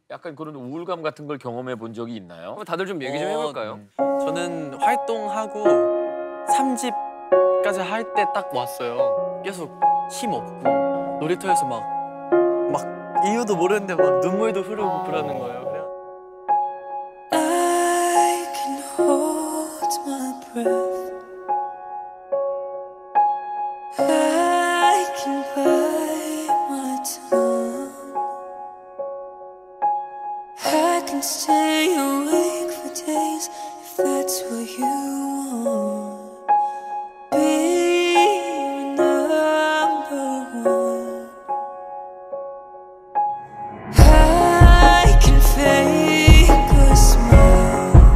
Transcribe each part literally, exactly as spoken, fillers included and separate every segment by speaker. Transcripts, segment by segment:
Speaker 1: 약간 그런 우울감 같은 걸 경험해 본 적이 있나요? 다들 좀 얘기 좀
Speaker 2: 어,
Speaker 1: 해볼까요?
Speaker 2: 저는 활동하고 삼 집까지 할 때 딱 왔어요. 계속 힘 없고 놀이터에서 막, 막 이유도 모르는데 막 눈물도 흐르고 그러는 거예요. 그래.
Speaker 3: I can hold my breath. I can bite my tongue. I can stay awake for days if that's what you want. Be your number one. I can fake a smile.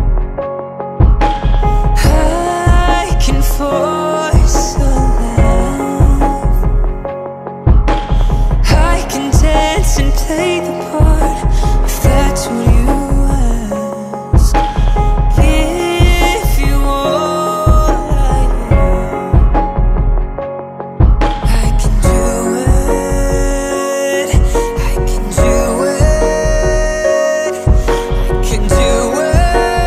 Speaker 3: I can force a laugh. I can dance and play the part if that's what you ask. Give you all I am. I can do it. I can do it. I can do it.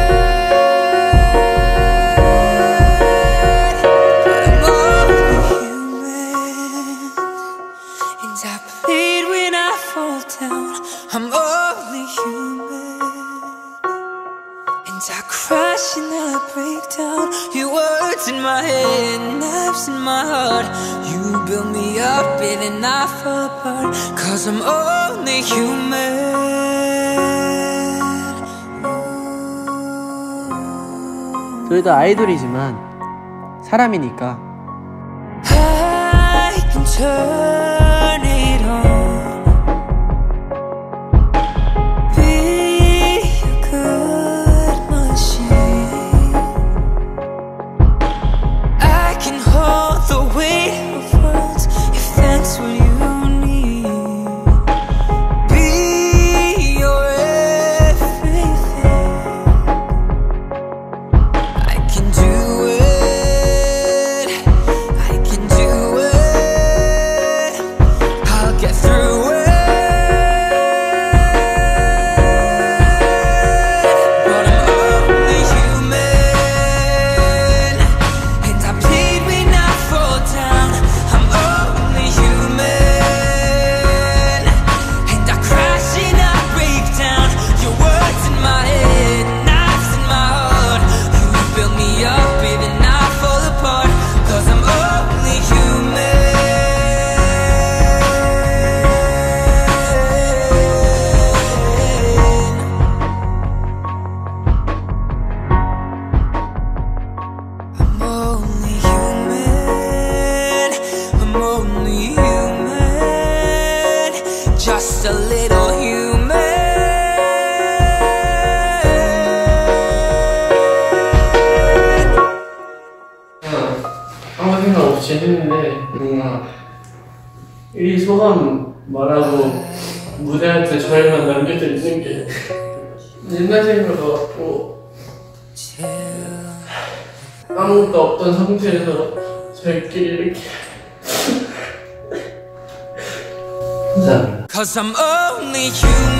Speaker 3: But I'm only human, and I bleed when I fall down. I'm only human, and I crash and I break down. Your words in my head, knives in my heart. You build me up and then I fall apart. Cause I'm only human.
Speaker 4: 둘 다 아이돌이지만 사람이니까
Speaker 3: I can turn it on. Be a good machine. I can hold the weight of words if that's what you need. Be your everything. I can do it. I can do it. I'll get through it. But I'm only human, and I bleed when I fall down. I'm only human, and I crash and I break down. Your words in my head, knives in my heart. You build me up even I fall apart. Cause I'm only human. I'm only human. I'm only human. Just a little human.
Speaker 5: 아무 생각 없이 했는데 뭔가 이 소감 말하고 무대할 때 저희만 남겨져 있는 게 옛날 생각 같고 아무것도 없던 상태에서 저희끼리 이렇게 감사합니다.
Speaker 3: Cause I'm only human.